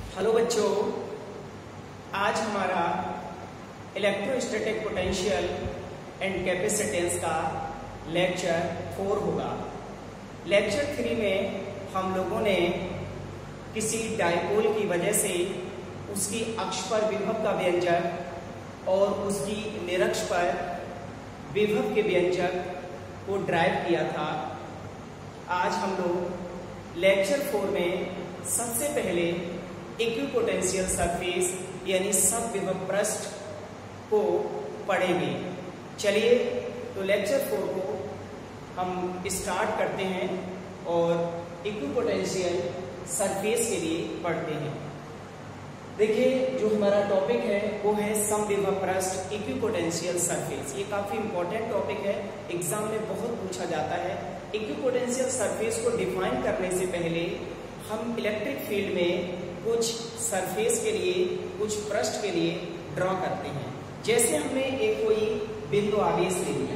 Hello बच्चों, आज हमारा इलेक्ट्रोस्टैटिक पोटेंशियल एंड कैपेसिटेंस का लेक्चर 4 होगा। लेक्चर 3 में हम लोगों ने किसी डायपोल की वजह से उसकी अक्ष पर विभव का व्यंजक और उसकी निरक्ष पर विभव के व्यंजक को ड्राइव किया था। आज हम लोग लेक्चर 4 में सबसे पहले इक्विपोटेंशियल सरफेस यानी समविभव पृष्ठ को पढ़ेंगे। चलिए तो लेक्चर 4 को हम स्टार्ट करते हैं और इक्विपोटेंशियल सरफेस के लिए पढ़ते हैं। देखिए, जो हमारा टॉपिक है वो है समविभव पृष्ठ इक्विपोटेंशियल सरफेस। ये काफी इंपॉर्टेंट टॉपिक है, एग्जाम में बहुत पूछा जाता है। इक्विपोटेंशियल सरफेस को डिफाइन करने से पहले हम इलेक्ट्रिक फील्ड में कुछ सरफेस के लिए, कुछ पृष्ठ के लिए ड्रॉ करते हैं। जैसे हमने एक कोई बिंदु आवेश ले लिया,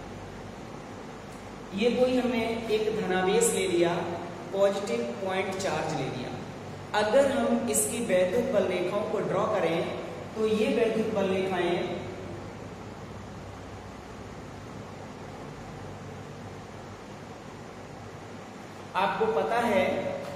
ये कोई हमने एक धनावेश ले लिया, पॉजिटिव पॉइंट चार्ज ले लिया। अगर हम इसकी वैद्युत बल रेखाओं को ड्रॉ करें तो ये वैद्युत बल रेखाएं आपको पता है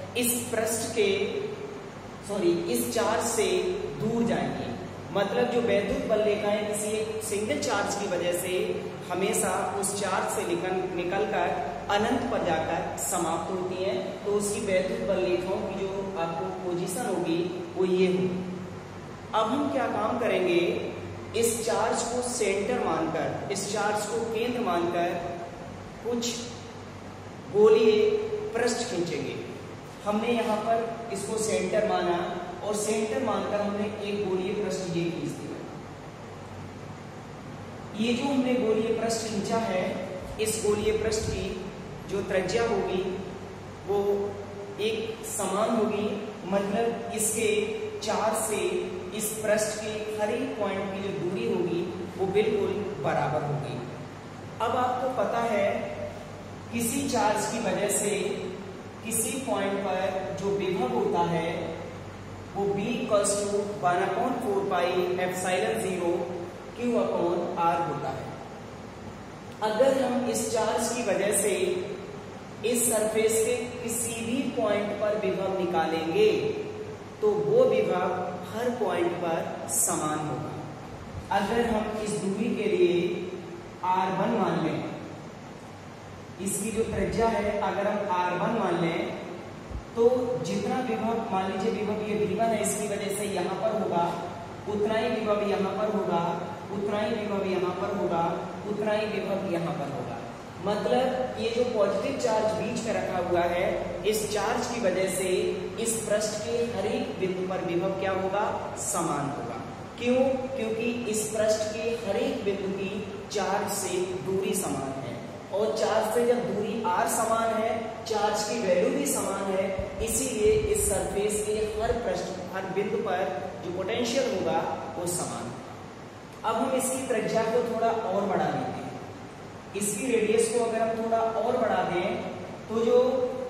इस चार्ज से दूर जाएंगे। मतलब जो वैद्युत बल रेखाएं किसी एक सिंगल चार्ज की वजह से हमेशा उस चार्ज से निकलकर अनंत पर जाकर समाप्त होती हैं, तो उसकी वैद्युत बल रेखाओं की जो आपको पोजीशन होगी वो ये होगी। अब हम क्या काम करेंगे, इस चार्ज को सेंटर मानकर, इस चार्ज को केंद्र मानकर कुछ गोलीय पृष्ठ खींचेंगे। हमने यहाँ पर इसको सेंटर माना और सेंटर मानकर हमने एक गोलीय पृष्ठ ये खींच दिया। ये जो हमने गोलीय पृष्ठ खींचा है, इस गोलीय पृष्ठ की जो त्रिज्या होगी वो एक समान होगी। मतलब इसके चार्ज से इस पृष्ठ के हर एक पॉइंट की जो दूरी होगी वो बिल्कुल बराबर होगी। अब आपको पता है किसी चार्ज की वजह से किसी पॉइंट पर जो विभव होता है वो B = 1/4 पाई एप्सिलॉन 0 Q/R होता है। अगर हम इस चार्ज की वजह से इस सरफेस के किसी भी पॉइंट पर विभव निकालेंगे तो वो विभव हर पॉइंट पर समान होगा। अगर हम इस दूरी के लिए R1 मान लें, इसकी जो त्रिज्या है अगर हम R1 मान लें तो जितना विभव, मान लीजिए विभव ये V1 है, इसकी वजह से यहाँ पर होगा, उतना ही विभव यहाँ पर होगा, उतना ही विभव यहाँ पर होगा, उतना ही विभव यहाँ पर होगा। मतलब ये जो पॉजिटिव चार्ज बीच में रखा हुआ है, इस चार्ज की वजह से इस पृष्ठ के हर एक बिंदु पर विभव क्या होगा, समान होगा। क्यों? क्योंकि इस पृष्ठ के हर एक बिंदु की चार्ज से दूरी समान है, और चार्ज से जब दूरी r समान है, चार्ज की वैल्यू भी समान है, इसीलिए इस सरफेस के हर पृष्ठ, हर बिंदु पर जो पोटेंशियल होगा वो समान होगा। अब हम इसकी त्रिज्या को थोड़ा और बढ़ा देते हैं। इसकी रेडियस को अगर हम थोड़ा और बढ़ा दें तो जो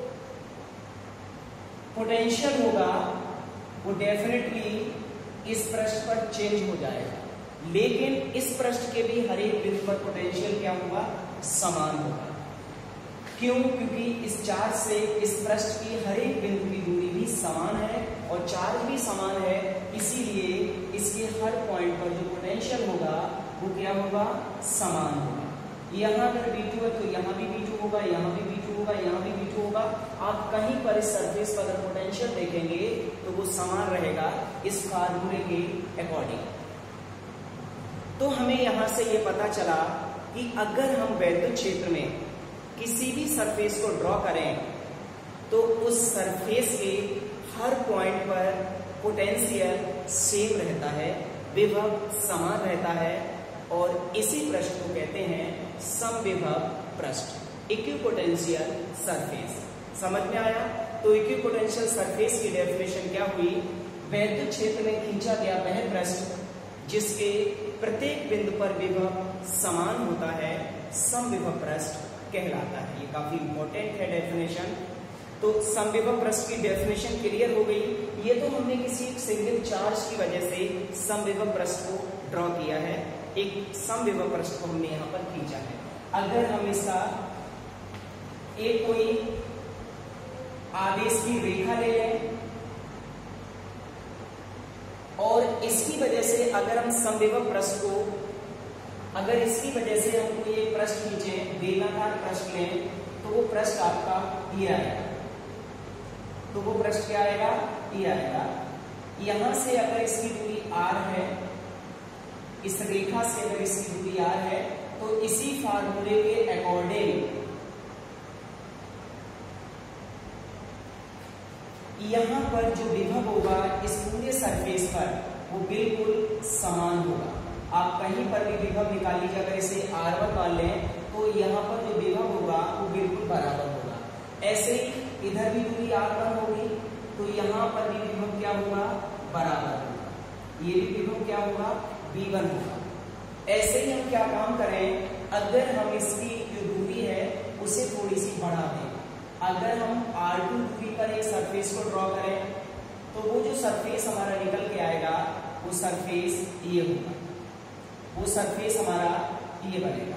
पोटेंशियल होगा वो डेफिनेटली इस पृष्ठ पर चेंज हो जाएगा, लेकिन इस पृष्ठ के भी हर एक बिंदु पर पोटेंशियल क्या होगा, समान होगा। क्यों? क्योंकि इस चार्ज से इस पृष्ठ की हर एक बिंदु की दूरी भी समान है और चार्ज भी समान है, इसीलिए इसके हर पॉइंट पर जो पोटेंशियल होगा वो क्या होगा, समान होगा। यहाँ अगर V2 है तो यहाँ भी V2 होगा, यहाँ भी V2 होगा, यहाँ भी V2 होगा। आप कहीं पर इस सरफेस पर अगर पोटेंशियल देखेंगे तो वो समान रहेगा इस फार्मूले के अकॉर्डिंग। तो हमें यहाँ से ये पता चला कि अगर हम वैद्युत क्षेत्र में किसी भी सरफेस को ड्रॉ करें तो उस सरफेस के हर पॉइंट पर पोटेंशियल सेम रहता है, विभव समान रहता है, और इसी पृष्ठ को कहते हैं समविभव पृष्ठ, इक्विपोटेंशियल सरफेस। समझ में आया? तो इक्विपोटेंशियल सरफेस की डेफिनेशन क्या हुई, वैद्युत क्षेत्र में खींचा गया वह पृष्ठ जिसके प्रत्येक बिंदु पर विभव समान होता है, समविभव पृष्ठ कहलाता है। ये काफी इंपॉर्टेंट है डेफिनेशन। तो समविभव पृष्ठ की डेफिनेशन क्लियर हो गई। ये तो हमने किसी एक सिंगल चार्ज की वजह से समविभव पृष्ठ को ड्रॉ किया है, एक समविभव पृष्ठ को हमने यहाँ पर खींचा है। अगर हम इसका एक कोई आवेश की रेखा ले लें और इसकी वजह से अगर हम समविभव पृष्ठ को, अगर इसकी वजह से हम कोई एक पृष्ठ खींचे, बेलनाकार पृष्ठ लें, तो वो पृष्ठ आपका ये आएगा। तो वो पृष्ठ क्या आएगा? ये आएगा। यहां से अगर इसकी दूरी r है, इस रेखा से अगर इसकी दूरी r है, तो इसी फार्मूले के अकॉर्डिंग यहां पर जो विभव होगा इस पूरे सरफेस पर वो बिल्कुल समान होगा। आप कहीं पर भी विभव निकाल लीजिए, अगर इसे r1 मान लें तो यहाँ पर जो विभव होगा वो बिल्कुल बराबर होगा। ऐसे ही इधर भी दूरी r1 होगी तो यहाँ पर भी विभव क्या होगा? बराबर होगा। ये भी विभव क्या होगा? v1 होगा। ऐसे ही हम क्या काम करें, अगर हम इसकी जो दूरी है उसे थोड़ी सी बढ़ा दें, अगर हम r2 दूरी पर एक सरफेस को ड्रॉ करें तो वो जो सरफेस हमारा निकल के आएगा वो सरफेस ये होगा, वो सरफेस हमारा ये बनेगा।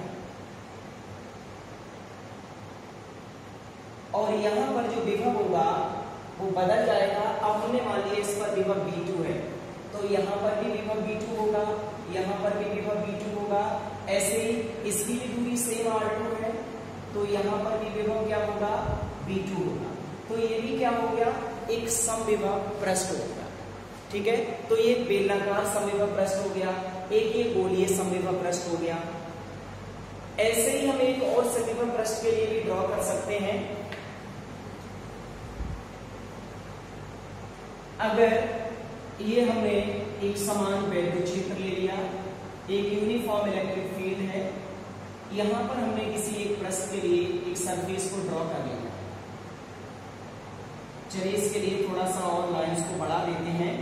और यहाँ पर जो विभव होगा वो बदल जाएगा। अब हमने मान लिया इस पर विभव v2 है, तो यहाँ पर भी विभव v2 होगा, यहाँ पर भी विभव v2 होगा। ऐसे ही इसकी भी दूरी सेम r2 है, तो यहाँ पर भी विभव क्या होगा? v2 होगा। तो ये भी क्या हो गया? एक समविभव पृष्ठ हो गया। ठीक है, तो ये बेलनाकार समविभव पृष्ठ हो गया, एक ये गोलीय समविभव पृष्ठ हो गया। ऐसे ही हम एक और समविभव पृष्ठ के लिए भी ड्रॉ कर सकते हैं। अगर ये हमने एक समान वैद्युत क्षेत्र ले लिया, एक यूनिफॉर्म इलेक्ट्रिक फील्ड है, यहां पर हमने किसी एक पृष्ठ के लिए एक सरफेस को ड्रॉ कर लिया। चलिए इसके लिए थोड़ा सा और लाइंस को बढ़ा देते हैं।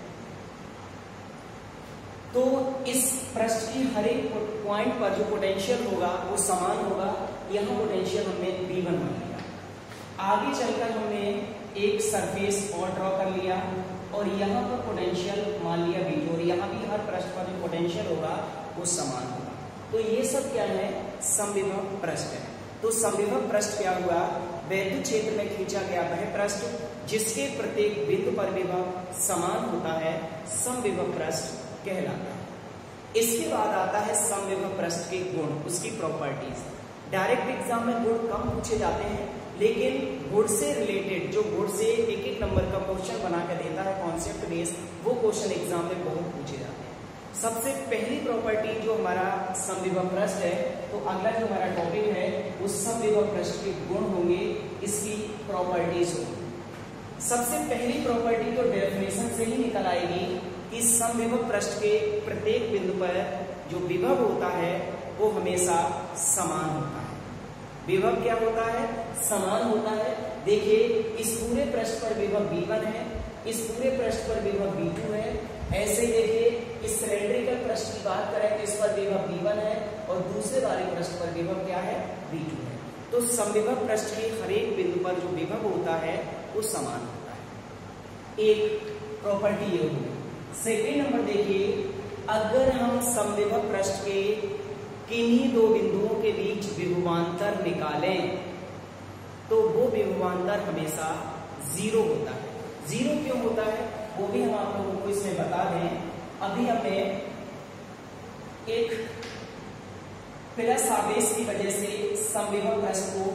तो इस पृष्ठ की हर एक पॉइंट पर जो पोटेंशियल होगा वो समान होगा। यहाँ पोटेंशियल हमने V1 मान लिया। आगे चलकर हमने एक सरफेस और ड्रॉ कर लिया और यहाँ पर पोटेंशियल मान लिया V2, और यहाँ भी हर पृष्ठ पर जो पोटेंशियल होगा वो समान होगा। तो ये सब क्या है? समविभव पृष्ठ है। तो समविभव पृष्ठ क्या हुआ? वैद्युत क्षेत्र में खींचा गया वह पृष्ठ जिसके प्रत्येक बिंदु पर विभव समान होता है, समविभव पृष्ठ कहलाता है। इसके बाद आता है समविभव पृष्ठ के गुण, उसकी प्रॉपर्टीज। डायरेक्ट एग्जाम में गुण कम पूछे जाते हैं, लेकिन गुण से रिलेटेड, जो गुण से एक एक नंबर का क्वेश्चन बना कर देता है कॉन्सेप्ट बेस, वो क्वेश्चन एग्जाम में बहुत पूछे जाते हैं। सबसे पहली प्रॉपर्टी जो हमारा समविभव पृष्ठ है, तो अगला जो हमारा टॉपिक है उस समविभव पृष्ठ के गुण होंगे, इसकी प्रॉपर्टीज होंगी। सबसे पहली प्रॉपर्टी तो डेफिनेशन से ही निकल आएगी कि समविभव पृष्ठ के प्रत्येक बिंदु पर जो विभव होता है वो हमेशा समान होता है। विभव क्या होता है? समान होता है। देखिए इस पूरे पृष्ठ पर विभव V1 है, इस पूरे पृष्ठ पर विभव V2 है। ऐसे ही देखिए इस सिलेंड्रिकल पृष्ठ की बात करें तो इस पर विभव V1 है और दूसरे वाले पृष्ठ पर विभव क्या है? V2 है। तो समविभव पृष्ठ के हर एक बिंदु पर जो विभव होता है वो समान होता है। एक प्रॉपर्टी ये होगी। सेकेंड नंबर देखिए, अगर हम समविभव पृष्ठ के किन्हीं दो बिंदुओं के बीच विभवांतर निकालें तो वो विभवांतर हमेशा जीरो होता है। जीरो क्यों होता है वो भी हम आप लोगों को इसमें बता दें। अभी हमने एक प्लस आवेश की वजह से समविभव पृष्ठ को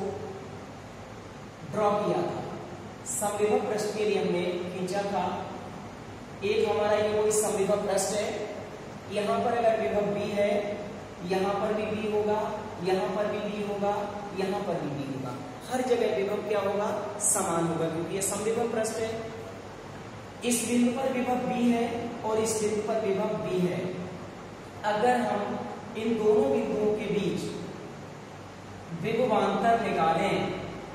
ड्रॉ किया था। समविभव पृष्ठ के लिए हमने खींचा था। एक हमारा ये कोई समविभव पृष्ठ है, यहाँ पर अगर विभव V है, यहाँ पर भी V होगा, यहाँ पर भी V होगा, यहाँ पर भी V होगा। हर जगह विभव क्या होगा? समान होगा, क्योंकि ये समविभव पृष्ठ है। इस बिंदु पर विभव V है और इस बिंदु पर विभव V है। अगर हम इन दोनों बिंदुओं के बीच विभवांतर निकालें,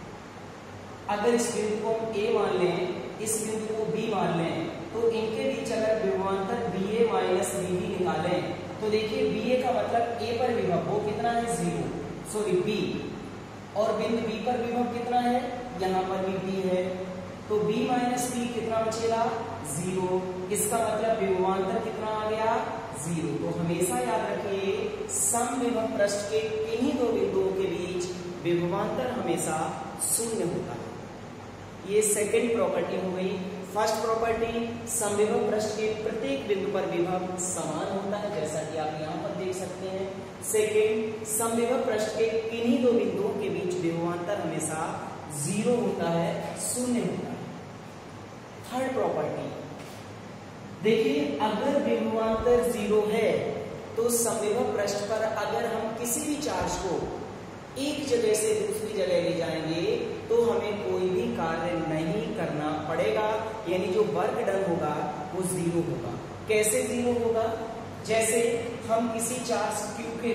अगर इस बिंदु को हम A मान लें, इस बिंदु को B मान लें, तो इनके बीच अगर विभवांतर BA माइनस BB निकालें तो देखिए BA का मतलब A पर विभव वो कितना है? 0, सॉरी B, और बिंदु B पर विभव कितना है? यहाँ पर भी B है, तो b माइनस बी कितना बचेगा 0। इसका मतलब विभवांतर कितना आ गया 0। तो हमेशा याद रखिए समविभव पृष्ठ के किन्हीं दो बिंदुओं के बीच विभवांतर हमेशा शून्य होता है। ये सेकंड प्रॉपर्टी हो गई। फर्स्ट प्रॉपर्टी समविभव पृष्ठ के प्रत्येक बिंदु पर विभव समान होता है, जैसा कि आप यहाँ पर देख सकते हैं। सेकंड, समविभव पृष्ठ के किन्हीं दो बिंदुओं के बीच विभवांतर हमेशा 0 होता है, शून्य होता है। थर्ड प्रॉपर्टी देखिए, अगर विभवांतर 0 है तो समविभव पृष्ठ पर अगर हम किसी भी चार्ज को एक जगह से दूसरी जगह ले जाएंगे तो हमें कोई भी कार्य नहीं करना पड़ेगा, यानी जो वर्क डन होगा वो 0 होगा। कैसे 0 होगा? जैसे हम किसी चार्ज Q के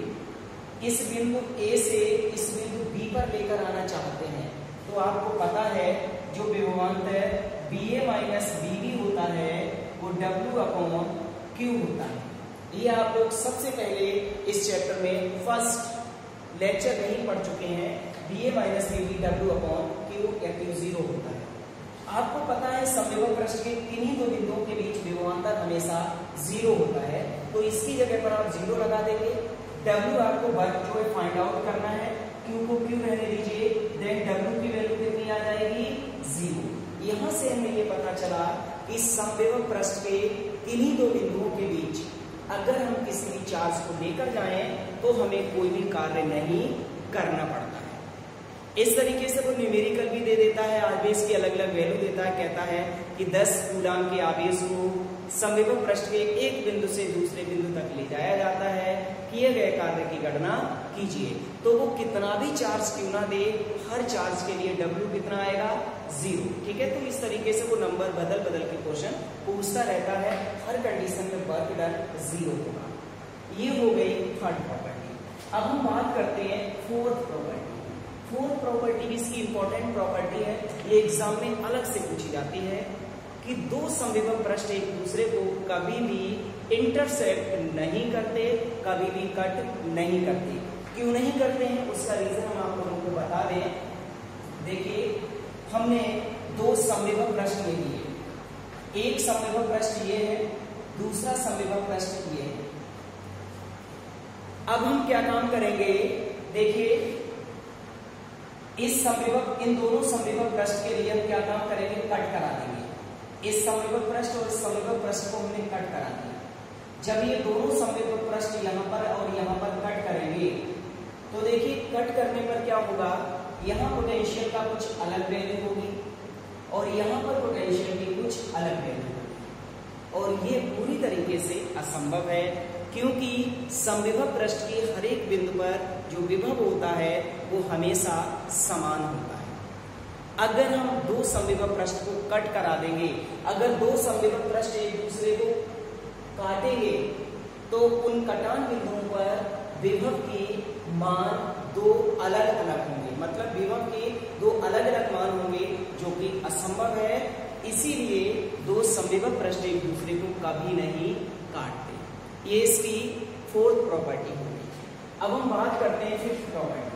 लिए इस बिंदु A से इस बिंदु B पर लेकर आना चाहते हैं, तो आपको पता है जो विभवांतर BA माइनस BB होता है वो W अपॉन Q होता है। ये आप लोग सबसे पहले इस चैप्टर में फर्स्ट लेक्चर नहीं पढ़ चुके हैं। BA minus BB W upon Q या Q0 होता है। आपको पता है समविभव पृष्ठ के किन्हीं दो बिंदुओं के बीच विभवांतर हमेशा 0 होता है, तो इसकी जगह पर आप 0 लगा देंगे। W आपको वर्क जो है फाइंड आउट करना है, Q को Q रहने दीजिए, देन W की वैल्यू कितनी आ जाएगी 0। यहां से हमें ये पता चला कि समविभव पृष्ठ के किन्हीं दो बिंदुओं के बीच अगर हम किसी भी चार्ज को लेकर जाएं तो हमें कोई भी कार्य नहीं करना पड़ता है। इस तरीके से वो न्यूमेरिकल भी दे देता है, आवेश की अलग अलग वैल्यू देता है, कहता है कि 10 कूलाम के आवेश को समविभव पृष्ठ के एक बिंदु से दूसरे बिंदु तक ले जाया जाता है, किए गए कार्य की गणना कीजिए। तो वो कितना भी चार्ज क्यों ना दे, हर चार्ज के लिए W कितना आएगा 0। ठीक है, तो इस तरीके से वो नंबर बदल बदल के क्वेश्चन पूछता रहता है, हर कंडीशन में वर्क डन 0 होगा। ये हो गई थर्ड प्रॉपर्टी। अब हम बात करते हैं फोर्थ प्रॉपर्टी। फोर्थ प्रॉपर्टी इसकी इंपॉर्टेंट प्रॉपर्टी है, ये एग्जाम में अलग से पूछी जाती है कि दो समविभव पृष्ठ एक दूसरे को कभी भी इंटरसेक्ट नहीं करते, कभी भी कट नहीं करते। क्यों नहीं करते हैं उसका रीजन हम आप लोगों को बता दें। देखिए, हमने दो समविभव पृष्ठ ले लिए, एक समविभव पृष्ठ ये है, दूसरा समविभव पृष्ठ ये है। अब हम क्या काम करेंगे, देखिए इन दोनों समविभव पृष्ठ के लिए हम क्या काम करेंगे, कट करा देंगे। इस समविभव पृष्ठ और इस समविभव पृष्ठ को हमने कट करा दिया। जब ये दोनों समविभव पृष्ठ यहाँ पर और यहाँ पर कट करेंगे तो देखिए कट करने पर क्या होगा, यहाँ पोटेंशियल का कुछ अलग वैल्यू होगी और यहाँ पर पोटेंशियल की कुछ अलग वैल्यू होगी, और ये पूरी तरीके से असंभव है क्योंकि समविभव पृष्ठ के हर एक बिंदु पर जो विभव होता है वो हमेशा समान होता है। अगर हम दो समविभव पृष्ठ को कट करा देंगे, अगर दो समविभव पृष्ठ एक दूसरे को काटेंगे तो उन कटान बिंदुओं पर विभव के मान दो अलग अलग होंगे, मतलब विभव के दो अलग अलग मान होंगे जो कि असंभव है। इसीलिए दो समविभव पृष्ठ एक दूसरे को कभी नहीं काटते। ये इसकी फोर्थ प्रॉपर्टी होगी। अब हम बात करते हैं फिफ्थ प्रॉपर्टी।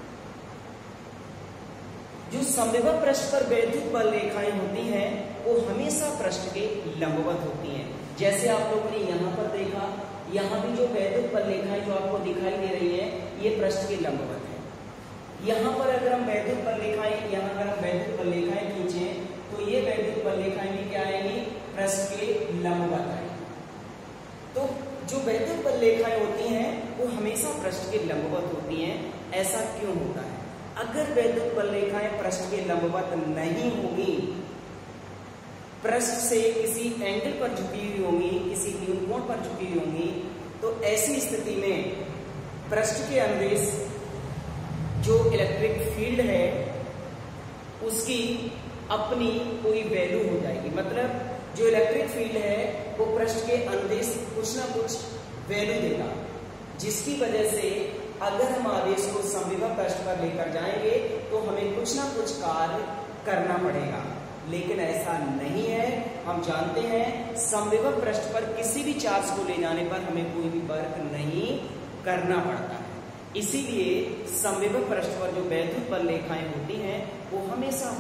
जो समविभव पृष्ठ पर वैद्युत बल रेखाएं होती हैं वो हमेशा पृष्ठ के लंबवत होती हैं। जैसे आप लोगों ने यहाँ पर देखा, यहाँ भी जो वैद्युत बल रेखाएं जो आपको दिखाई दे रही है ये पृष्ठ के लंबवत है। यहाँ पर अगर हम वैद्युत बल रेखाएं, यहाँ अगर हम वैद्युत बल रेखाएं खींचे तो ये वैद्युत बल रेखाएं भी क्या आएंगी, पृष्ठ के लंबवत आएंगी। तो जो वैद्युत बल रेखाएं होती हैं वो हमेशा पृष्ठ के लंबवत होती हैं। ऐसा क्यों होता है? अगर वैद्युत बल रेखाएं पृष्ठ के लंबवत नहीं होंगी, पृष्ठ से किसी एंगल पर झुकी हुई होंगी, किसी न्यून कोण पर झुकी हुई होंगी, तो ऐसी स्थिति में पृष्ठ के अनुदेश जो इलेक्ट्रिक फील्ड है उसकी अपनी कोई वैल्यू हो जाएगी। मतलब जो इलेक्ट्रिक फील्ड है वो पृष्ठ के अनुदेश कुछ ना कुछ वैल्यू देगा, जिसकी वजह से अगर हम आवेश को समविभव पृष्ठ पर लेकर जाएंगे तो हमें कुछ ना कुछ कार्य करना पड़ेगा। लेकिन ऐसा नहीं है। हम जानते हैं समविभव पृष्ठ पर किसी भी चार्ज को ले जाने पर हमें कोई भी वर्क नहीं करना पड़ता है। इसीलिए समविभव पृष्ठ पर जो वैद्युत बल रेखाएं होती हैं वो हमेशा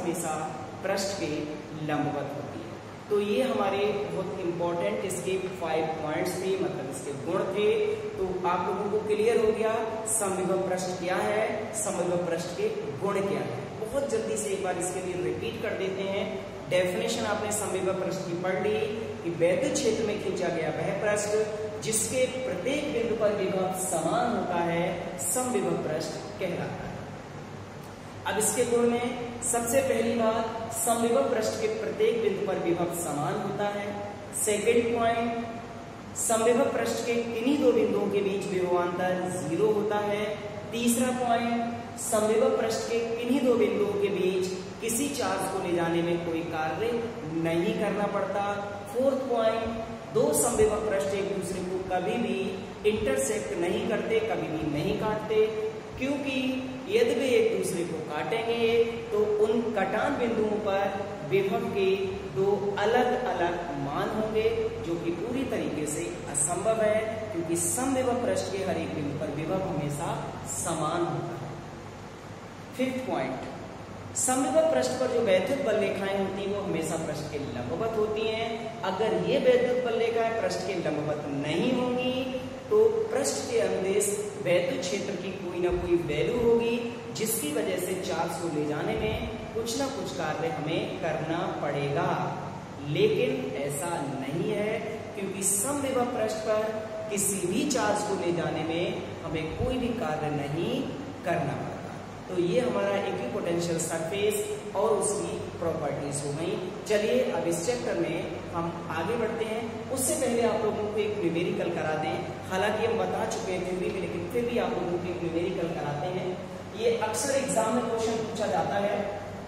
हमेशा पृष्ठ के लंबवत होती है। तो ये हमारे बहुत इंपॉर्टेंट इसके 5 पॉइंट्स थे, मतलब इसके गुण थे। तो आप लोगों को क्लियर हो गया समविभव पृष्ठ क्या है, समविभव पृष्ठ के गुण क्या है। बहुत जल्दी से एक बार इसके लिए रिपीट कर देते हैं। डेफिनेशन आपने समविभव पृष्ठ की पढ़ ली कि वैद्युत क्षेत्र में खींचा गया वह पृष्ठ जिसके प्रत्येक बिंदु पर विभव समान होता है समविभव पृष्ठ कहलाता है। अब इसके गुण में सबसे पहली बात, समविभव पृष्ठ के प्रत्येक बिंदु पर विभव समान होता है। सेकंड पॉइंट, समविभव पृष्ठ के किन्हीं दो बिंदुओं के बीच विभवांतर 0 होता है। तीसरा पॉइंट, समविभव पृष्ठ के किन्हीं दो बिंदुओं के बीच किसी चार्ज को ले जाने में कोई कार्य नहीं करना पड़ता। फोर्थ पॉइंट, दो समविभव पृष्ठ एक दूसरे को कभी भी इंटरसेक्ट नहीं करते, कभी भी नहीं काटते, क्योंकि यदि वे एक दूसरे को काटेंगे तो उन कटान बिंदुओं पर विभव के दो अलग अलग मान होंगे, जो कि पूरी तरीके से असंभव है, क्योंकि समविभव पृष्ठ के हर एक बिंदु पर विभव हमेशा समान होता है। फिफ्थ पॉइंट, समविभव पृष्ठ पर जो वैद्युत बल रेखाएं होती हैं वो हमेशा पृष्ठ के लंबवत होती हैं। अगर ये वैद्युत बल रेखाएं पृष्ठ के लंबवत नहीं होंगी तो पृष्ठ के अनुदेश वैद्युत क्षेत्र की कोई ना कोई वैल्यू होगी, जिसकी वजह से चार्ज को ले जाने में कुछ ना कुछ कार्य हमें करना पड़ेगा। लेकिन ऐसा नहीं है, क्योंकि समविभव पृष्ठ पर किसी भी चार्ज को ले जाने में हमें कोई भी कार्य नहीं करना पड़ता। तो ये हमारा इक्विपोटेंशियल सरफेस और उसकी प्रॉपर्टीज हो गई। चलिए अब इस चैप्टर में हम आगे बढ़ते हैं। उससे पहले आप लोगों को एक न्यूमेरिकल करा दें। हालांकि हम बता चुके हैं थ्योरी में, लेकिन फिर भी आप लोगों को एक न्यूमेरिकल कराते हैं। ये अक्सर एग्जाम में क्वेश्चन पूछा जाता है।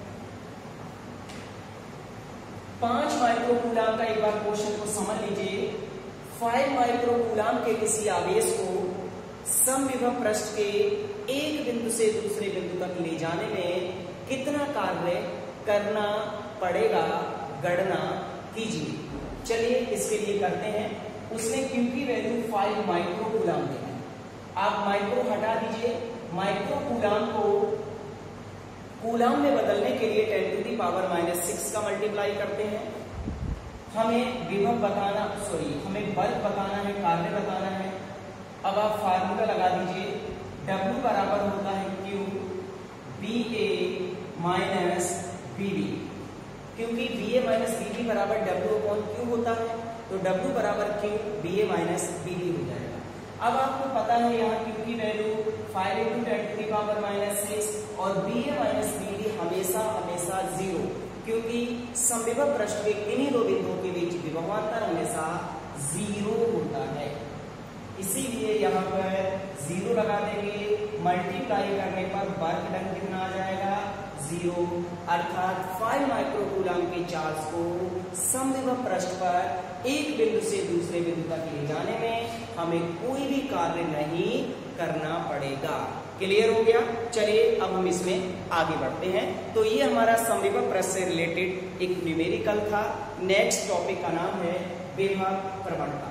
5 माइक्रोकूलाम का एक बार क्वेश्चन को समझ लीजिए। 5 माइक्रोकूलाम के किसी आवेश को समविभव पृष्ठ के एक बिंदु से दूसरे बिंदु तक ले जाने में कितना कार्य करना पड़ेगा, गणना कीजिए। चलिए इसके लिए करते हैं। उसने Q की वैल्यू 5 माइक्रोकूलाम दी है। आप माइक्रो हटा दीजिए, माइक्रोकूलाम को कूलाम में बदलने के लिए 10⁻⁻⁶ का मल्टीप्लाई करते हैं। हमें विभव बताना, हमें बल बताना है, कार्य बताना है। अब आप फार्मूला लगा दीजिए। W बराबर होता है Q VA माइनस BB, क्योंकि VA माइनस BB बराबर W/Q होता है, तो W बराबर Q VA माइनस BB हो जाएगा। अब आपको पता है यहाँ Q की वैल्यू 5 × 10⁻⁶ और VA माइनस BB हमेशा 0, क्योंकि समविभव पृष्ठ के किन्हीं दो बिंदुओं के बीच विभवांतर हमेशा 0 होता है। इसीलिए यहाँ पर 0 लगा देंगे। मल्टीप्लाई करने पर वर्क डन कितना आ जाएगा, 0, अर्थात 5 माइक्रोकूलाम के चार्ज को समविभव पृष्ठ पर एक बिंदु से दूसरे बिंदु तक ले जाने में हमें कोई भी कार्य नहीं करना पड़ेगा। क्लियर हो गया? चलिए अब हम इसमें आगे बढ़ते हैं। तो ये हमारा समविभव पृष्ठ से रिलेटेड एक न्यूमेरिकल था। नेक्स्ट टॉपिक का नाम है विभव प्रवणता,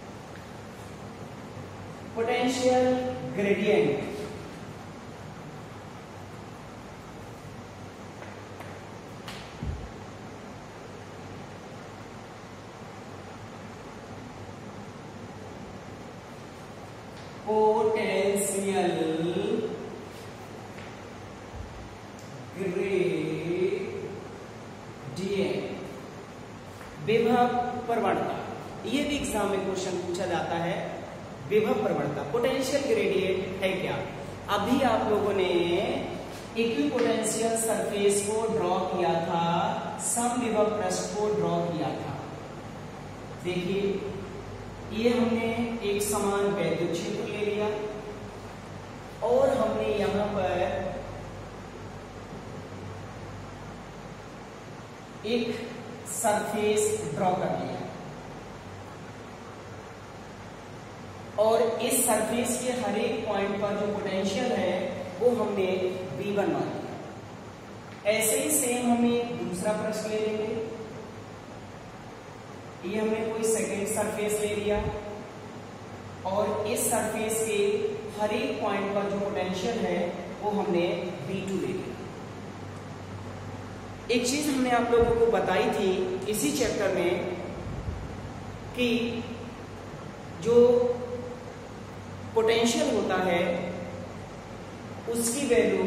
पोटेंशियल ग्रेडियंट। पोटेंशियल ग्रेडियंट, विभव प्रवणता। ये भी एग्जाम में क्वेश्चन पूछा जाता है। विभव प्रवणता, पोटेंशियल ग्रेडियंट है क्या? अभी आप लोगों ने इक्विपोटेंशियल सरफेस को ड्रॉ किया था, समविभव पृष्ठ को ड्रॉ किया था। देखिए ये हमने एक समान वैद्युत क्षेत्र ले लिया और हमने यहां पर एक सरफेस ड्रॉ कर लिया और इस सरफेस के हर एक पॉइंट पर जो पोटेंशियल है वो हमने V1 मान लिया। ऐसे ही सेम हमें दूसरा पृष्ठ ले लेंगे। ये हमने कोई सेकेंड सरफेस ले लिया और इस सरफेस के हर एक पॉइंट पर जो पोटेंशियल है वो हमने V2 ले लिया। एक चीज हमने आप लोगों को बताई थी इसी चैप्टर में कि जो पोटेंशियल होता है उसकी वैल्यू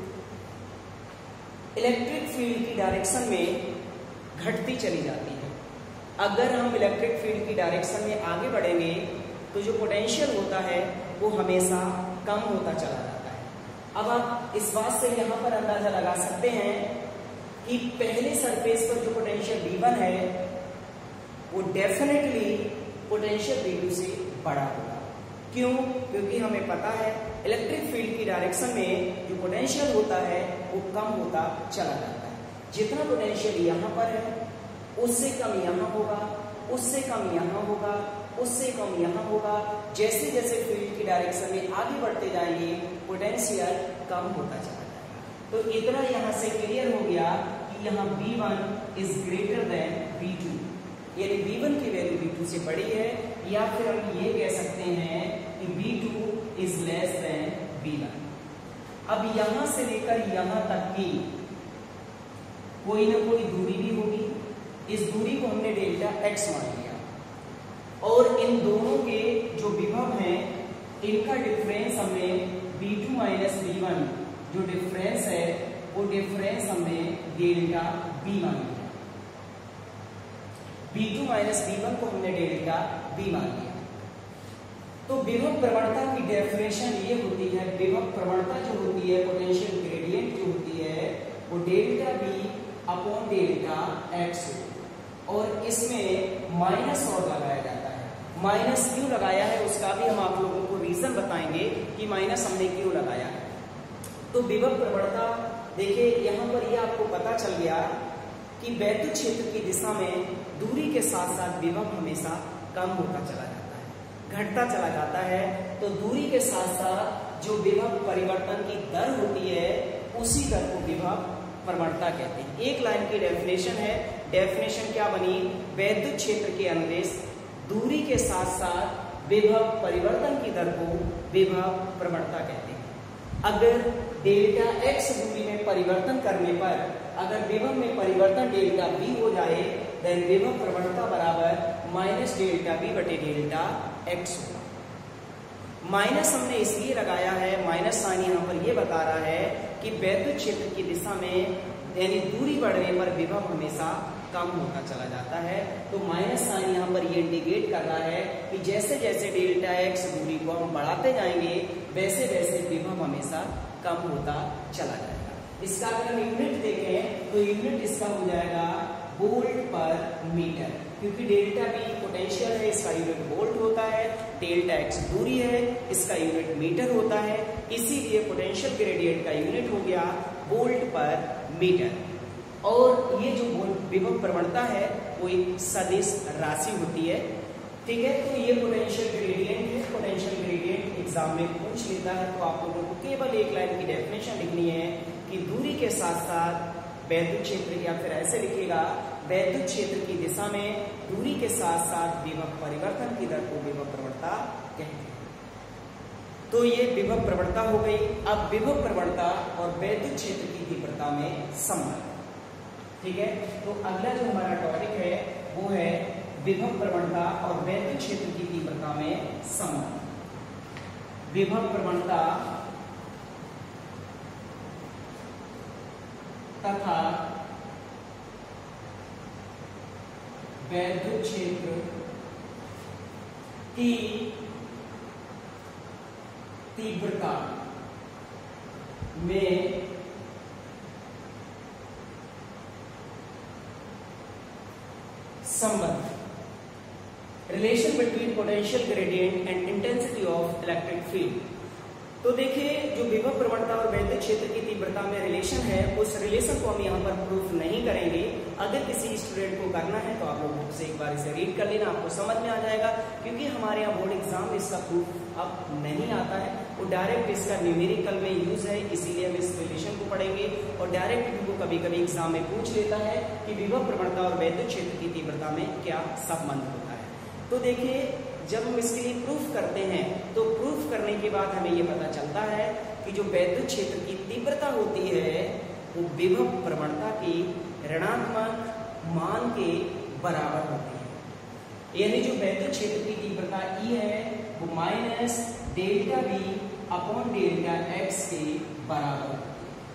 इलेक्ट्रिक फील्ड की डायरेक्शन में घटती चली जाती है। अगर हम इलेक्ट्रिक फील्ड की डायरेक्शन में आगे बढ़ेंगे तो जो पोटेंशियल होता है वो हमेशा कम होता चला जाता है। अब आप इस बात से यहाँ पर अंदाजा लगा सकते हैं कि पहले सरफेस पर जो पोटेंशियल V1 है वो डेफिनेटली पोटेंशियल V2 से बड़ा होगा। क्यों? क्योंकि हमें पता है इलेक्ट्रिक फील्ड की डायरेक्शन में जो पोटेंशियल होता है वो कम होता चला जाता है। जितना पोटेंशियल यहाँ पर है उससे कम यहाँ होगा, उससे कम यहाँ होगा, उससे कम यहाँ होगा। जैसे जैसे फील्ड की डायरेक्शन में आगे बढ़ते जाएंगे पोटेंशियल कम होता चला जाएगा। तो इतना यहाँ से क्लियर हो गया कि यहाँ V1 is greater than V2, यानी V1 की वैल्यू V2 से बड़ी है, या फिर हम ये कह सकते हैं कि V2 is less than V1। अब यहां से लेकर यहां तक की कोई ना कोई दूरी भी होगी। इस दूरी को हमने डेल्टा x मान लिया और इन दोनों के जो विभव हैं इनका डिफरेंस हमने V2 माइनस V1 जो डिफरेंस है वो डिफरेंस हमने डेल्टा B मान लिया। V2 माइनस V1 को हमने डेल्टा B मान लिया। तो विभव प्रवणता की डेफिनेशन ये होती है, विभव प्रवणता जो होती है पोटेंशियल ग्रेडियंट जो होती है वो delta B upon delta x, और इसमें माइनस और लगाया जाता है। माइनस क्यों लगाया है उसका भी हम आप लोगों को रीजन बताएंगे कि माइनस हमने क्यों लगाया है। तो विभव प्रवणता देखिए यहाँ पर ये आपको पता चल गया कि वैद्युत क्षेत्र की दिशा में दूरी के साथ साथ विभव हमेशा कम होता चला जाता है, घटता चला जाता है। तो दूरी के साथ साथ जो विभव परिवर्तन की दर होती है उसी दर को विभव प्रवणता कहते हैं। एक लाइन की डेफिनेशन है, डेफिनेशन क्या बनी? वैद्युत क्षेत्र के अनुदेश दूरी के साथ साथ विभव परिवर्तन की दर को विभव प्रवणता कहते हैं। अगर डेल्टा x दूरी में परिवर्तन करने पर अगर विभव में परिवर्तन डेल्टा b हो जाए देन विभव प्रवणता बराबर माइनस डेल्टा b बटे डेल्टा x होगा। माइनस हमने इसलिए लगाया है, माइनस साइन यहाँ पर ये बता रहा है कि वैद्युत क्षेत्र की दिशा में यानी दूरी बढ़ने पर विभव हमेशा कम होता चला जाता है। तो माइनस साइन यहाँ पर ये इंडिकेट कर रहा है कि जैसे जैसे डेल्टा x दूरी को हम बढ़ाते जाएंगे वैसे वैसे विभव हमेशा कम होता चला जाएगा। इसका अगर हम यूनिट देखें तो यूनिट इसका हो जाएगा वोल्ट पर मीटर, क्योंकि डेल्टा B पोटेंशियल है इसका यूनिट वोल्ट होता है, डेल्टा x दूरी है इसका यूनिट मीटर होता है, इसीलिए पोटेंशियल ग्रेडियंट का यूनिट हो गया वोल्ट पर मीटर। और ये जो विभव प्रवणता है वो एक सदिश राशि होती है, ठीक है। तो ये पोटेंशियल ग्रेडियंट है, पोटेंशियल ग्रेडियंट एग्जाम में पूछ लेता है। तो आप लोगों को केवल एक लाइन की डेफिनेशन लिखनी है कि दूरी के साथ साथ वैद्युत क्षेत्र, या फिर ऐसे लिखिएगा वैद्युत क्षेत्र की दिशा में दूरी के साथ साथ विभव परिवर्तन की दर को विभव प्रवणता कहते हैं। तो ये विभव प्रवणता हो गई। अब विभव प्रवणता और वैद्युत क्षेत्र की तीव्रता में संबंध, ठीक है। तो अगला जो हमारा टॉपिक है वो है विभव प्रवणता और वैद्युत क्षेत्र की तीव्रता में संबंध। विभव प्रवणता तथा वैद्युत क्षेत्र की तीव्रता में संबंध, relation between potential gradient and intensity of electric field. तो देखिए जो विभव प्रवणता और वैद्युत क्षेत्र की तीव्रता में रिलेशन है उस रिलेशन को हम यहाँ पर प्रूफ नहीं करेंगे। अगर किसी स्टूडेंट को करना है तो आप लोग बुक से एक बार इसे रीड कर लेना, आपको समझ में आ जाएगा। क्योंकि हमारे यहाँ बोर्ड एग्जाम में इसका प्रूफ अब नहीं आता है, वो डायरेक्ट इसका न्यूमेरिकल में यूज है, इसीलिए हम इस रिलेशन को पढ़ेंगे। और डायरेक्ट इनको कभी कभी एग्जाम में पूछ लेता है कि विभव प्रवणता और वैद्युत क्षेत्र की तीव्रता में क्या संबंध होता है। तो देखिए जब हम इसके लिए प्रूफ करते हैं तो प्रूफ करने के बाद हमें ये पता चलता है कि जो वैद्युत क्षेत्र की तीव्रता होती है वो विभव प्रवणता की ऋणात्मक मान के बराबर होती है। यानी जो वैद्युत क्षेत्र की तीव्रता E है वो minus delta V upon delta x के बराबर होती है।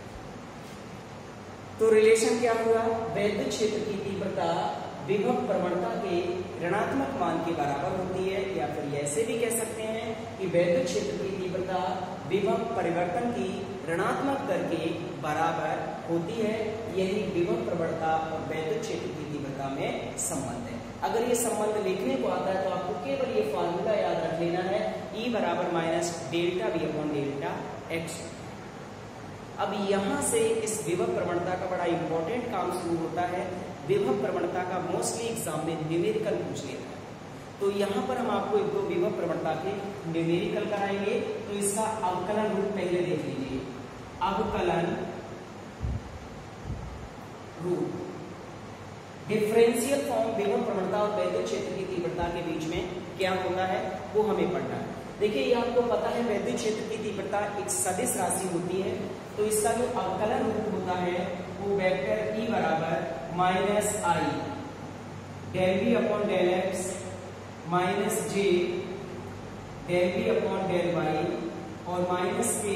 तो रिलेशन क्या हुआ? वैद्युत क्षेत्र की तीव्रता विभव प्रवणता के ऋणात्मक मान के बराबर होती है, या फिर ऐसे भी कह सकते हैं कि वैद्युत क्षेत्र की तीव्रता विभव परिवर्तन की ऋणात्मक दर के बराबर होती है। यही विभव प्रवणता और वैद्युत क्षेत्र की तीव्रता में संबंध है। अगर ये संबंध लिखने को आता है तो आपको केवल ये फॉर्मूला याद रख लेना है, E बराबर minus delta V upon delta x। अब यहां से इस विभव प्रवणता का बड़ा इंपॉर्टेंट काम शुरू होता है। विभव प्रवणता का मोस्टली एग्जाम में न्यूमेरिकल पूछ लेता है, तो यहाँ पर हम आपको एक दो विभव प्रवणता के न्यूमेरिकल कराएंगे। तो इसका अवकलन रूप पहले देख लीजिए। अवकलन रूप डिफरेंशियल फॉर्म विभव प्रवणता और वैद्युत क्षेत्र की तीव्रता के बीच में क्या होता है वो हमें पढ़ना है। देखिए ये आपको पता है विद्युत क्षेत्र की तीव्रता एक सदिश राशि होती है, तो इसका जो अवकलन रूप होता है वो वेक्टर E बराबर minus i del V upon del x minus j del V upon del y और minus k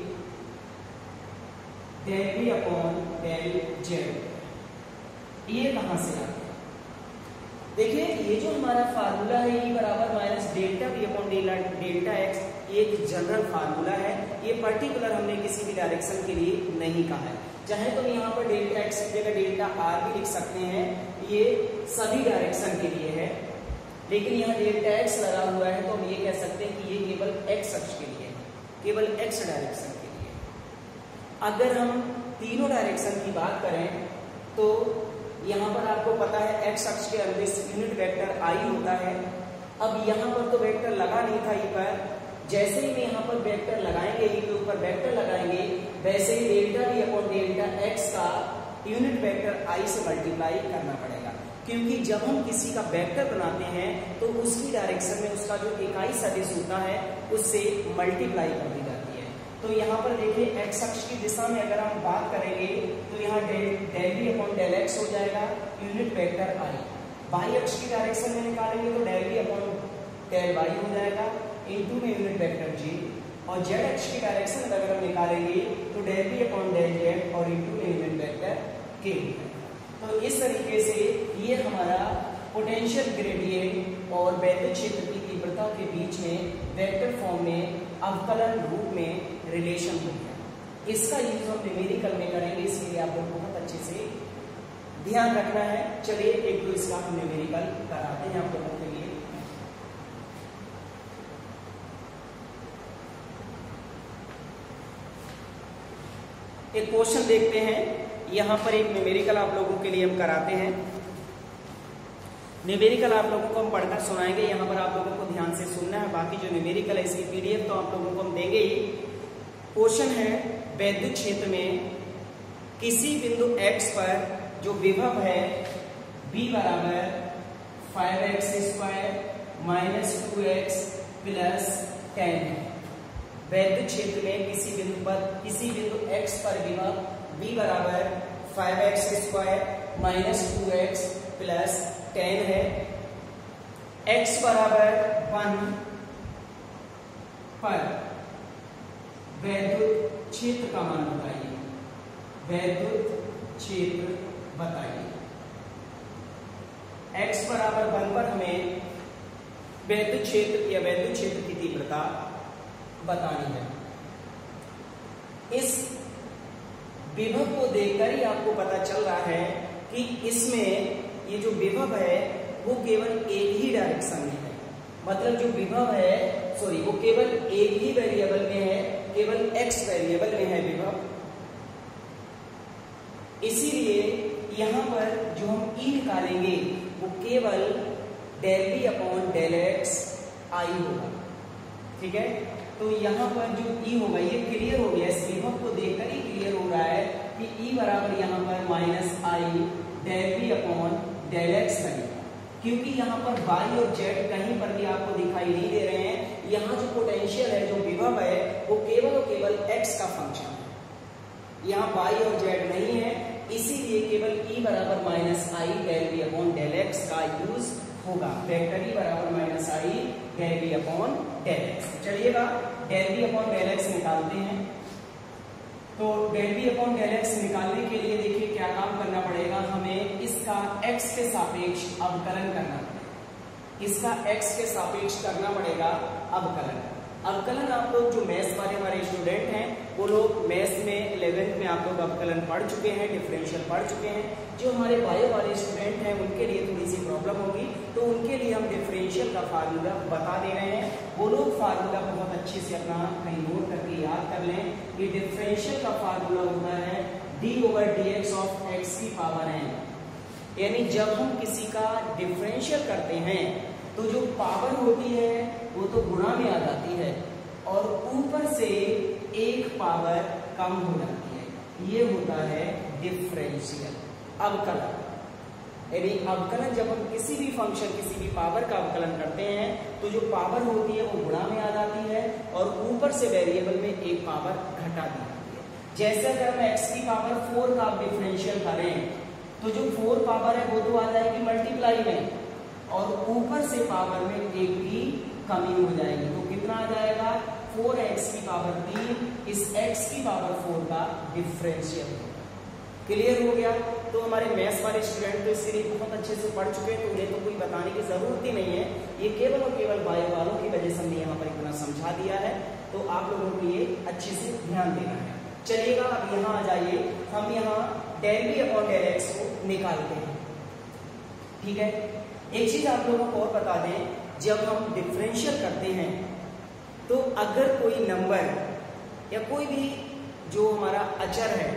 del V upon del z. ये कहां से आता है? देखिए ये जो हमारा फार्मूला है E बराबर minus delta V upon delta x, ये एक जनरल फार्मूला है। ये पर्टिकुलर हमने किसी भी डायरेक्शन के लिए नहीं कहा है। चाहे तो यहाँ पर डेल्टा एक्स की जगह डेल्टा आर भी लिख सकते हैं, ये सभी डायरेक्शन के लिए है। लेकिन यहाँ डेल्टा एक्स लगा हुआ है तो हम ये कह सकते हैं कि ये केवल एक्स अक्ष के लिए है, केवल एक्स डायरेक्शन के लिए। अगर हम तीनों डायरेक्शन की बात करें तो यहाँ पर आपको पता है एक्स अक्ष के अनुदिश यूनिट वेक्टर आई होता है। अब यहाँ पर तो वेक्टर लगा नहीं था ई पर, जैसे ही मैं यहाँ पर वेक्टर लगाएंगे, ई के ऊपर वेक्टर लगाएंगे, वैसे ही delta V upon delta x का यूनिट वेक्टर आई से मल्टीप्लाई करना पड़ेगा। क्योंकि जब हम किसी का वेक्टर बनाते हैं तो उसकी डायरेक्शन में उसका जो इकाई सदिश होता है उससे मल्टीप्लाई कर दी जाती है। तो यहाँ पर देखिए एक्स अक्ष की दिशा में अगर हम बात करेंगे तो यहाँ del V upon del x हो जाएगा यूनिट वेक्टर आई। वाई अक्ष की डायरेक्शन में निकालेंगे तो del V upon del y हो जाएगा इनटू में यूनिट वेक्टर जी, और जेड अक्ष की डायरेक्शन अगर हम निकालेंगे तो del V upon del z और इनटू में यूनिट वेक्टर के। तो इस तरीके से ये हमारा पोटेंशियल ग्रेडियंट और वैद्युत क्षेत्र की तीव्रता के बीच में वेक्टर फॉर्म में अवकलन रूप में रिलेशन हो गया। इसका यूज हम न्यूमेरिकल में करेंगे, इसलिए आप लोग बहुत अच्छे से ध्यान रखना है। चलिए एक दो इसका हम न्यूमेरिकल कराते हैं आप लोगों के लिए। एक क्वेश्चन देखते हैं, यहाँ पर एक न्यूमेरिकल आप लोगों के लिए हम कराते हैं। न्यूमेरिकल आप लोगों को हम पढ़कर सुनाएंगे, यहाँ पर आप लोगों को ध्यान से सुनना है। बाकी जो न्यूमेरिकल है इसकी पीडीएफ तो आप लोगों को हम देंगे ही। क्वेश्चन है वैद्युत क्षेत्र में किसी बिंदु x पर जो विभव है B बराबर 5x² माइनस 2x प्लस 10 है। वैद्युत क्षेत्र में किसी बिंदु x पर विभव B बराबर 5x² माइनस 2x प्लस 10 है। x बराबर 1 पर वैद्युत क्षेत्र का मान बताइए। वैद्युत क्षेत्र बताइए। x बराबर 1 पर हमें वैद्युत क्षेत्र या वैद्युत क्षेत्र की तीव्रता बतानी है। इस विभव को देखकर ही आपको पता चल रहा है कि इसमें ये जो विभव है वो केवल एक ही डायरेक्शन में है। मतलब जो विभव है वो केवल एक ही वेरिएबल में है, केवल x वेरिएबल में है विभव। इसीलिए यहाँ पर जो हम E निकालेंगे वो केवल del V upon del x i होगा। ठीक है, तो यहाँ पर जो E होगा ये क्लियर हो गया। इस विभव को देखकर ही क्लियर हो रहा है कि E बराबर यहाँ पर minus i del V upon del x लगेगा। क्योंकि यहाँ पर y और z कहीं पर भी आपको दिखाई नहीं दे रहे हैं। यहाँ जो पोटेंशियल है, जो विभव है, वो केवल और केवल x का फंक्शन है। यहाँ y और z नहीं है, इसीलिए केवल E बराबर minus i del v upon del x का यूज होगा। वेक्टर E बराबर minus i del v upon del x. चलिएगा del v upon del x निकालते हैं। तो del v upon del x निकालने के लिए देखिए क्या काम करना पड़ेगा, हमें इसका x के सापेक्ष अवकलन करना पड़ेगा। इसका x के सापेक्ष करना पड़ेगा अवकलन। अवकलन आप लोग जो मैथ्स वाले हमारे स्टूडेंट हैं वो लोग मैथ्स में 11th में आप लोग अवकलन पढ़ चुके हैं, डिफरेंशियल पढ़ चुके हैं। जो हमारे बायो वाले स्टूडेंट हैं उनके लिए थोड़ी सी प्रॉब्लम होगी, तो उनके लिए हम डिफरेंशियल का फार्मूला बता दे रहे हैं। वो लोग फार्मूला बहुत अच्छे से अपना कहीं नोट करके याद कर लें कि डिफरेंशियल का फार्मूला होता है d/dx ऑफ x की पावर n। यानी जब हम किसी का डिफरेंशियल करते हैं तो जो पावर होती है वो तो गुणा में आ जाती है और ऊपर से एक पावर कम हो जाती है। ये होता है डिफरेंशियल अवकलन। यानी अवकलन जब हम किसी भी फंक्शन किसी भी पावर का अवकलन करते हैं तो जो पावर होती है वो गुणा में आ जाती है और ऊपर से वेरिएबल में एक पावर घटा दी जाती है। जैसे अगर हम x की पावर 4 का डिफरेंशियल करें तो जो 4 पावर है वो तो आ जाएगी मल्टीप्लाई में और ऊपर से पावर में एक की कमी हो जाएगी। तो कितना आ जाएगा, 4x की पावर 3 इस x की पावर 4 का डिफरेंशियल। क्लियर हो गया। तो हमारे मैथ्स वाले स्टूडेंट तो इसके लिए बहुत अच्छे से पढ़ चुके हैं, तो उन्हें तो कोई बताने की जरूरत ही नहीं है। ये केवल और केवल बायो वालों की वजह से हमने यहाँ पर इतना समझा दिया है, तो आप लोगों को ये अच्छे से ध्यान देना है। चलिएगा अब यहाँ आ जाइए, हम यहाँ del v upon del x को निकालते हैं। ठीक है, एक चीज आप लोगों को और बता दें, जब हम डिफरेंशियल करते हैं तो अगर कोई नंबर या कोई भी जो हमारा अचर है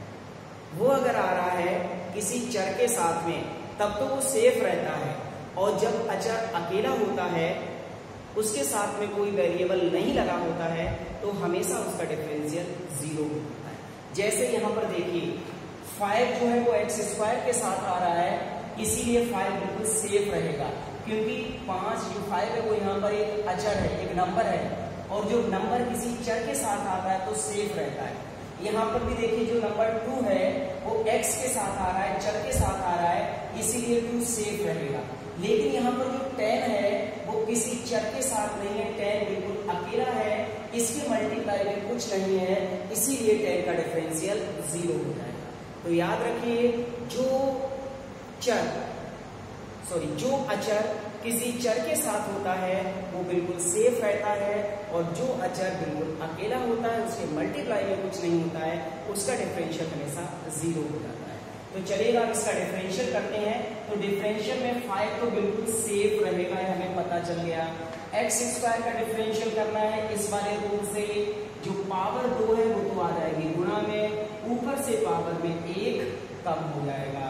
वो अगर आ रहा है किसी चर के साथ में तब तो वो सेफ रहता है, और जब अचर अकेला होता है उसके साथ में कोई वेरिएबल नहीं लगा होता है तो हमेशा उसका डिफरेंशियल 0 होता है। जैसे यहाँ पर देखिए 5 जो है वो x² के साथ आ रहा है, इसीलिए 5 बिल्कुल सेफ रहेगा, क्योंकि 5 जो 5 है वो यहाँ पर एक अचर है, एक नंबर है, और जो नंबर किसी चर के साथ आता है तो सेफ रहता है। यहाँ पर भी देखिए जो नंबर 2 है वो x के साथ आ रहा है, चर के साथ आ रहा है, इसीलिए 2 सेफ रहेगा। लेकिन यहाँ पर जो 10 है वो किसी चर के साथ नहीं है, 10 बिल्कुल अकेला है, इसके मल्टीप्लाई में कुछ नहीं है, इसीलिए 10 का डिफरेंशियल 0 हो जाएगा। तो याद रखिए जो अचर किसी चर के साथ होता है वो बिल्कुल सेफ रहता है, और जो अचर बिल्कुल अकेला होता है उसके मल्टीप्लाई में कुछ नहीं होता है, उसका डिफरेंशियल हमेशा 0 हो जाता है। तो चलिएगा अब इसका डिफरेंशियल करते हैं। तो डिफरेंशियल में 5 तो बिल्कुल सेफ रहेगा, हमें पता चल गया। x² का डिफरेंशियल करना है इस वाले रूल से, जो पावर 2 है वो तो आ जाएगी गुणा में, ऊपर से पावर में 1 कम हो जाएगा,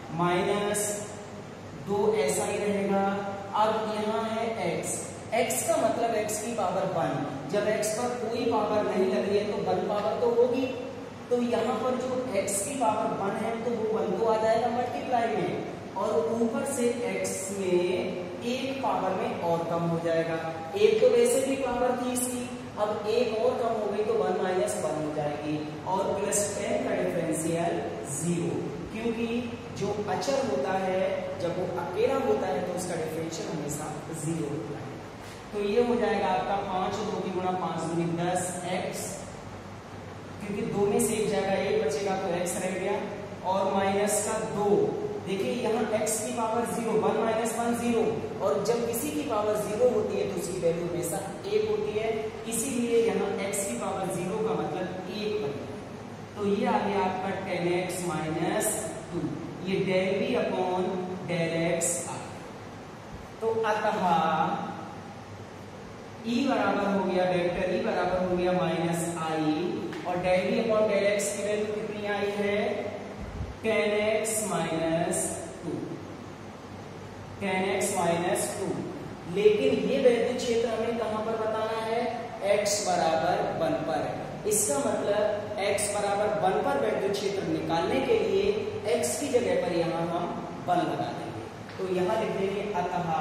-2 ऐसा ही रहेगा। अब यहाँ है x का मतलब x की पावर 1, जब x पर कोई पावर नहीं लग रही है तो 1 पावर तो होगी, तो यहाँ पर जो x की पावर 1 है तो वो 1 तो आ जाएगा मल्टीप्लाई में, और ऊपर से x में 1 पावर में और कम हो जाएगा। 1 तो वैसे भी पावर थी इसकी, अब 1 और कम हो गई तो 1 - 1 हो जाएगी, और +10 का डिफरेंशियल 0, क्योंकि जो अचर होता है जब वो अकेला होता है तो उसका डिफरेंशियल हमेशा 0 होता है। तो ये हो जाएगा आपका 5 और 2 की गुणा 5 दूनी 10 x, क्योंकि 2 में से एक जगह 1 बचेगा तो x रह गया, और -2। देखिए यहाँ x की पावर 0, 1 - 1 0, और जब किसी की पावर 0 होती है तो उसकी वैल्यू हमेशा 1 होती है, इसीलिए यहाँ x की पावर 0 का मतलब 1 बन गया। तो ये आ गया आपका 10x - 2, ये del v upon del x आ गया। तो अतः E बराबर हो गया, वेक्टर E बराबर हो गया -i, और del v upon del x की वैल्यू कितनी आई है 10x - 2, 10x - 2। लेकिन ये वैद्य क्षेत्र हमें कहां पर बताना है, x बराबर 1 पर। इसका मतलब x बराबर 1 पर वैद्य क्षेत्र निकालने के लिए x की जगह पर यहां हम 1 लगा देंगे। तो यहां लिख देंगे अतः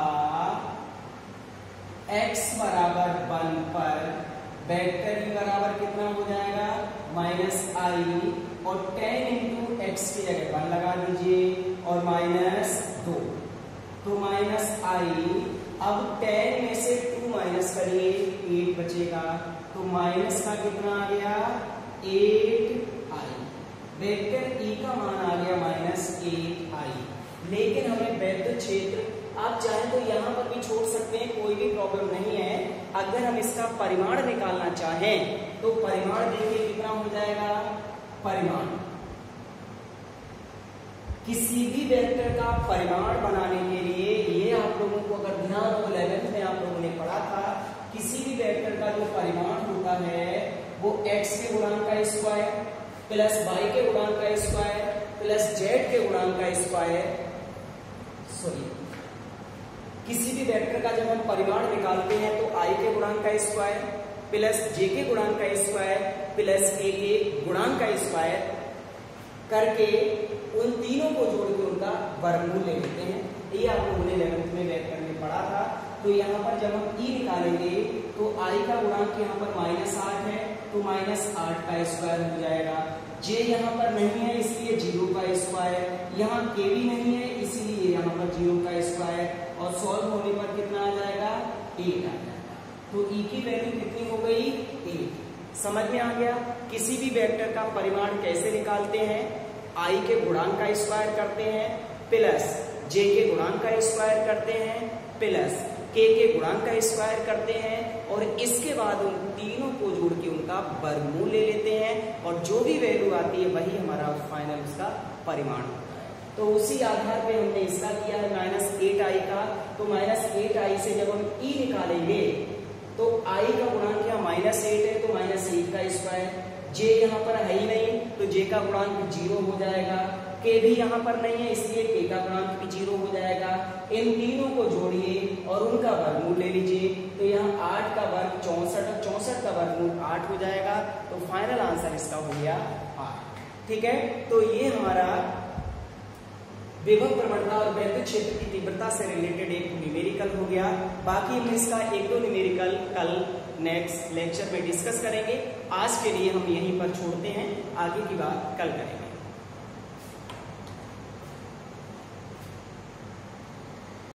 x बराबर 1 पर वेक्टर E बराबर कितना हो जाएगा माइनस आई और 10 इंटू एक्स की जगह 1 लगा दीजिए और माइनस 2, तो माइनस आई। अब 10 में से 2 माइनस करिए 8 बचेगा, तो माइनस का कितना आ गया 8i। वेक्टर ई का मान आ गया माइनस 8i। लेकिन हमें वैद्युत क्षेत्र आप चाहें तो यहां पर भी छोड़ सकते हैं, कोई भी प्रॉब्लम नहीं है। अगर हम इसका परिमाण निकालना चाहें तो परिमाण देखिए कितना हो जाएगा। परिमाण किसी भी वेक्टर का परिमाण बनाने के लिए, ये आप लोगों को अगर ध्यान हो 11th में आप लोगों ने पढ़ा था, किसी भी वेक्टर का जो परिमाण होता है वो x के गुणांक का स्क्वायर प्लस y के गुणांक का स्क्वायर प्लस z के गुणांक का स्क्वायर, सॉरी, किसी भी वेक्टर का जब हम परिमाण निकालते हैं तो i के गुणांक का स्क्वायर प्लस j के गुणांक का स्क्वायर प्लस k के गुणांक का स्क्वायर करके उन तीनों को जोड़ के उनका वर्गमूल ले लेते हैं। ये आप लोगों ने 11th में वेक्टर में पढ़ा था। तो यहाँ पर जब हम ई निकालेंगे तो i का गुणांक यहाँ पर -8 है, तो -8 का स्क्वायर हो जाएगा। j यहाँ पर नहीं है इसलिए 0 का स्क्वायर, यहाँ k भी नहीं है इसीलिए यहाँ पर 0 का स्क्वायर, और सॉल्व होने पर कितना आ जाएगा 8 आ जाएगा। तो ई की वैल्यू कितनी हो गई 8। समझ में आ गया। किसी भी वेक्टर का परिमाण कैसे निकालते हैं, i के गुणांक का स्क्वायर करते हैं प्लस j के गुणांक का स्क्वायर करते हैं प्लस k के गुणांक का स्क्वायर करते हैं, और इसके बाद उन तीनों को जोड़ के उनका वर्गमूल ले लेते हैं, और जो भी वैल्यू आती है वही हमारा फाइनल उसका परिमाण होता है। तो उसी आधार पे हमने इसका किया है -8i का। तो -8i से जब हम e निकालेंगे तो i का गुणांक यहाँ -8 है तो -8 का स्क्वायर, j यहाँ पर है ही नहीं तो j का गुणांक 0 हो जाएगा, k भी यहाँ पर नहीं है इसलिए k का गुणांक भी 0 हो जाएगा। इन तीनों को जोड़िए और उनका वर्गमूल ले लीजिए, तो यहाँ 8 का वर्ग 64, 64 का वर्गमूल 8 हो जाएगा। तो फाइनल आंसर इसका हो गया 8। ठीक है, तो ये हमारा विभव प्रवणता और वैद्युत क्षेत्र की तीव्रता से रिलेटेड एक न्यूमेरिकल हो गया। बाकी हम इसका 1-2 न्यूमेरिकल कल नेक्स्ट लेक्चर में डिस्कस करेंगे। आज के लिए हम यहीं पर छोड़ते हैं, आगे की बात कल करेंगे।